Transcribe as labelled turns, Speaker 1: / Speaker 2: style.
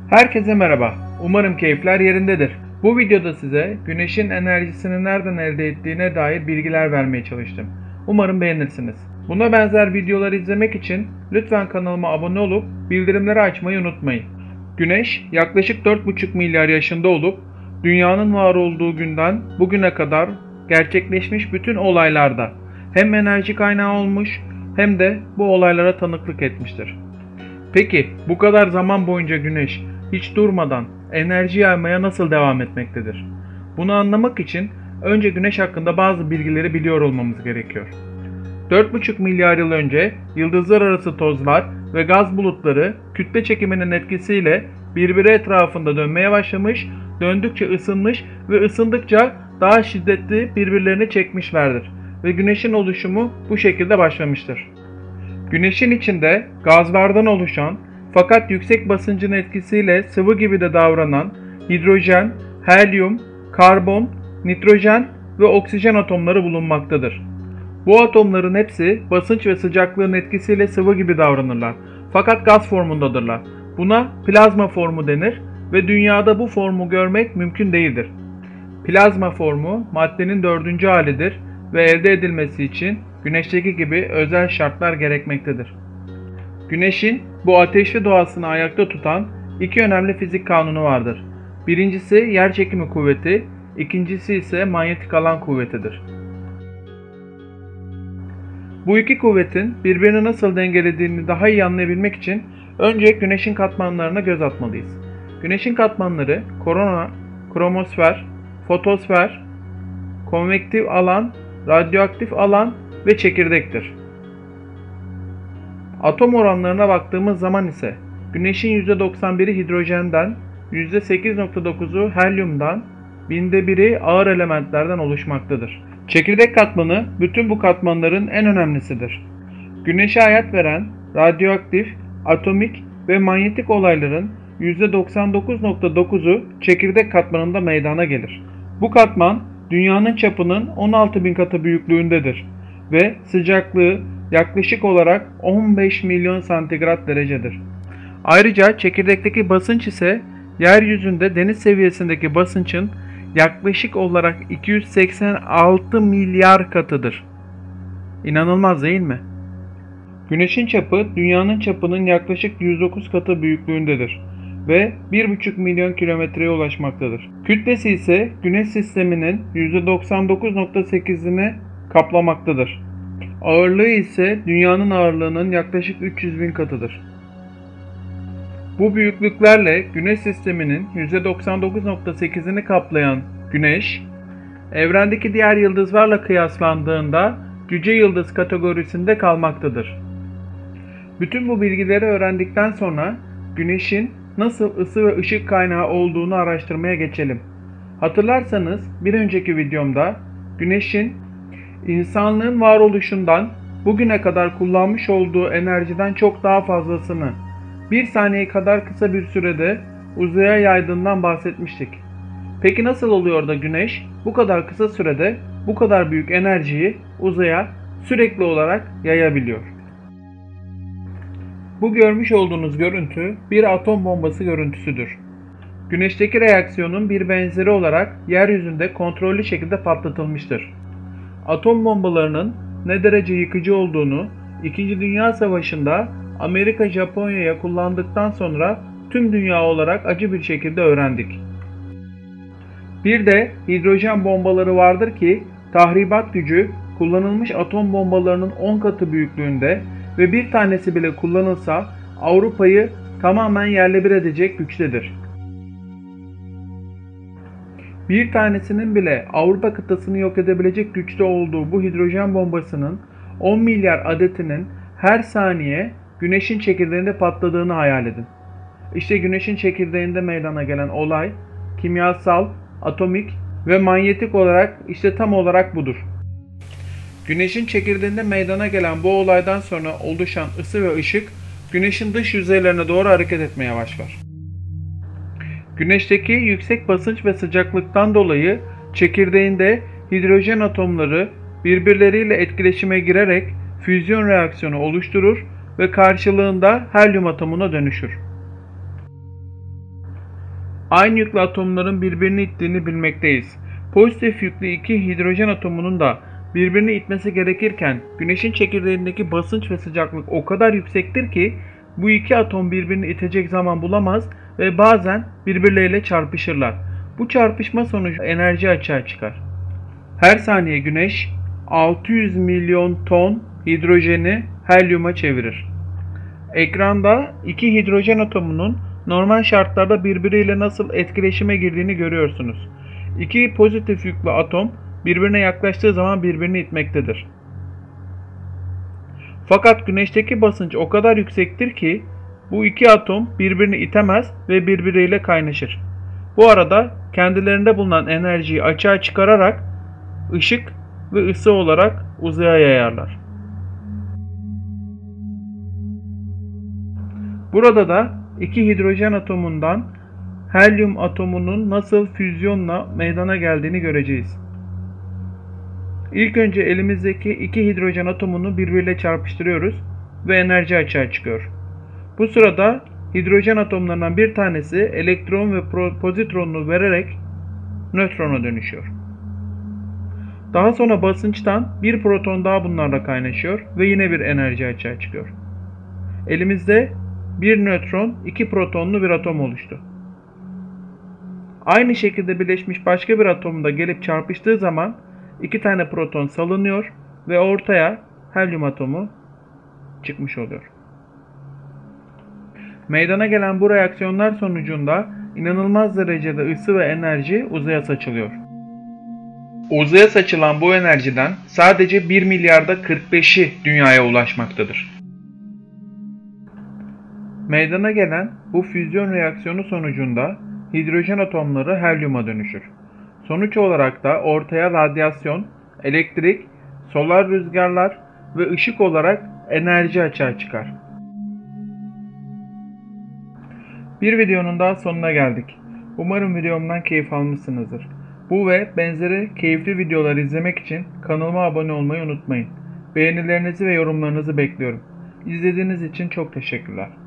Speaker 1: Herkese merhaba. Umarım keyifler yerindedir. Bu videoda size güneşin enerjisini nereden elde ettiğine dair bilgiler vermeye çalıştım. Umarım beğenirsiniz. Buna benzer videoları izlemek için lütfen kanalıma abone olup bildirimleri açmayı unutmayın. Güneş yaklaşık 4,5 milyar yaşında olup dünyanın var olduğu günden bugüne kadar gerçekleşmiş bütün olaylarda hem enerji kaynağı olmuş hem de bu olaylara tanıklık etmiştir. Peki bu kadar zaman boyunca Güneş hiç durmadan enerji yaymaya nasıl devam etmektedir? Bunu anlamak için önce Güneş hakkında bazı bilgileri biliyor olmamız gerekiyor. 4,5 milyar yıl önce yıldızlar arası tozlar ve gaz bulutları kütle çekiminin etkisiyle birbiri etrafında dönmeye başlamış, döndükçe ısınmış ve ısındıkça daha şiddetli birbirlerini çekmişlerdir ve Güneşin oluşumu bu şekilde başlamıştır. Güneşin içinde gazlardan oluşan fakat yüksek basıncın etkisiyle sıvı gibi de davranan hidrojen, helyum, karbon, nitrojen ve oksijen atomları bulunmaktadır. Bu atomların hepsi basınç ve sıcaklığın etkisiyle sıvı gibi davranırlar fakat gaz formundadırlar. Buna plazma formu denir ve dünyada bu formu görmek mümkün değildir. Plazma formu maddenin dördüncü halidir ve elde edilmesi için Güneşteki gibi özel şartlar gerekmektedir. Güneşin bu ateşli doğasını ayakta tutan iki önemli fizik kanunu vardır. Birincisi yerçekimi kuvveti, ikincisi ise manyetik alan kuvvetidir. Bu iki kuvvetin birbirini nasıl dengelediğini daha iyi anlayabilmek için önce Güneşin katmanlarına göz atmalıyız. Güneşin katmanları korona, kromosfer, fotosfer, konvektif alan, radyoaktif alan ve çekirdektir. Atom oranlarına baktığımız zaman ise Güneşin %91'i hidrojenden, %8,9'u helyumdan, 1/1000'i ağır elementlerden oluşmaktadır. Çekirdek katmanı bütün bu katmanların en önemlisidir. Güneşe hayat veren radyoaktif, atomik ve manyetik olayların %99,9'u çekirdek katmanında meydana gelir. Bu katman Dünyanın çapının 16.000 katı büyüklüğündedir ve sıcaklığı yaklaşık olarak 15 milyon santigrat derecedir. Ayrıca çekirdekteki basınç ise yeryüzünde deniz seviyesindeki basınçın yaklaşık olarak 286 milyar katıdır. İnanılmaz değil mi? Güneşin çapı Dünyanın çapının yaklaşık 109 katı büyüklüğündedir ve 1,5 milyon kilometreye ulaşmaktadır. Kütlesi ise Güneş sisteminin %99,8'ini kaplamaktadır. Ağırlığı ise Dünyanın ağırlığının yaklaşık 300.000 katıdır. Bu büyüklüklerle Güneş sisteminin %99,8'ini kaplayan Güneş, evrendeki diğer yıldızlarla kıyaslandığında cüce yıldız kategorisinde kalmaktadır. Bütün bu bilgileri öğrendikten sonra Güneş'in nasıl ısı ve ışık kaynağı olduğunu araştırmaya geçelim. Hatırlarsanız bir önceki videomda Güneş'in insanlığın varoluşundan bugüne kadar kullanmış olduğu enerjiden çok daha fazlasını 1 saniye kadar kısa bir sürede uzaya yaydığından bahsetmiştik. Peki nasıl oluyor da Güneş bu kadar kısa sürede bu kadar büyük enerjiyi uzaya sürekli olarak yayabiliyor? Bu görmüş olduğunuz görüntü bir atom bombası görüntüsüdür. Güneşteki reaksiyonun bir benzeri olarak yeryüzünde kontrollü şekilde patlatılmıştır. Atom bombalarının ne derece yıkıcı olduğunu 2. Dünya Savaşı'nda Amerika Japonya'ya kullandıktan sonra tüm dünya olarak acı bir şekilde öğrendik. Bir de hidrojen bombaları vardır ki tahribat gücü kullanılmış atom bombalarının 10 katı büyüklüğünde ve bir tanesi bile kullanılsa Avrupa'yı tamamen yerle bir edecek güçtedir. Bir tanesinin bile Avrupa kıtasını yok edebilecek güçte olduğu bu hidrojen bombasının 10 milyar adetinin her saniye Güneşin çekirdeğinde patladığını hayal edin. İşte Güneşin çekirdeğinde meydana gelen olay kimyasal, atomik ve manyetik olarak işte tam olarak budur. Güneşin çekirdeğinde meydana gelen bu olaydan sonra oluşan ısı ve ışık Güneşin dış yüzeylerine doğru hareket etmeye başlar. Güneşteki yüksek basınç ve sıcaklıktan dolayı çekirdeğinde hidrojen atomları birbirleriyle etkileşime girerek füzyon reaksiyonu oluşturur ve karşılığında helyum atomuna dönüşür. aynı yüklü atomların birbirini ittiğini bilmekteyiz. Pozitif yüklü iki hidrojen atomunun da birbirini itmesi gerekirken Güneş'in çekirdeğindeki basınç ve sıcaklık o kadar yüksektir ki bu iki atom birbirini itecek zaman bulamaz ve bazen birbirleriyle çarpışırlar. Bu çarpışma sonucu enerji açığa çıkar. Her saniye Güneş 600 milyon ton hidrojeni helyuma çevirir. Ekranda iki hidrojen atomunun normal şartlarda birbiriyle nasıl etkileşime girdiğini görüyorsunuz. İki pozitif yüklü atom birbirine yaklaştığı zaman birbirini itmektedir. Fakat Güneş'teki basınç o kadar yüksektir ki bu iki atom birbirini itemez ve birbiriyle kaynaşır. Bu arada kendilerinde bulunan enerjiyi açığa çıkararak ışık ve ısı olarak uzaya yayarlar. Burada da iki hidrojen atomundan helyum atomunun nasıl füzyonla meydana geldiğini göreceğiz. İlk önce elimizdeki iki hidrojen atomunu birbiriyle çarpıştırıyoruz ve enerji açığa çıkıyor. Bu sırada hidrojen atomlarından bir tanesi elektron ve pozitronunu vererek nötrona dönüşüyor. Daha sonra basınçtan bir proton daha bunlarla kaynaşıyor ve yine bir enerji açığa çıkıyor. Elimizde bir nötron, iki protonlu bir atom oluştu. Aynı şekilde birleşmiş başka bir atom da gelip çarpıştığı zaman iki tane proton salınıyor ve ortaya helyum atomu çıkmış oluyor. Meydana gelen bu reaksiyonlar sonucunda inanılmaz derecede ısı ve enerji uzaya saçılıyor. Uzaya saçılan bu enerjiden sadece 1 milyarda 45'i dünyaya ulaşmaktadır. Meydana gelen bu füzyon reaksiyonu sonucunda hidrojen atomları helyuma dönüşür. Sonuç olarak da ortaya radyasyon, elektrik, solar rüzgarlar ve ışık olarak enerji açığa çıkar. Bir videonun daha sonuna geldik. Umarım videomdan keyif almışsınızdır. Bu ve benzeri keyifli videolar izlemek için kanalıma abone olmayı unutmayın. Beğenilerinizi ve yorumlarınızı bekliyorum. İzlediğiniz için çok teşekkürler.